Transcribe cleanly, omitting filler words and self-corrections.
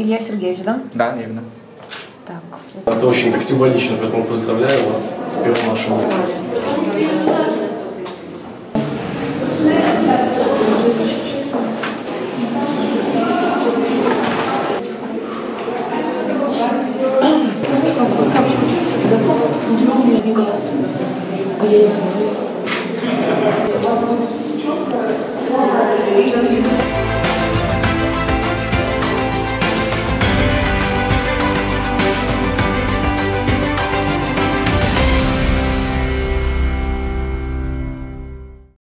Илья Сергеевич, да? Да, верно. Так. Это очень так символично, поэтому поздравляю вас с первым вашим. Николас.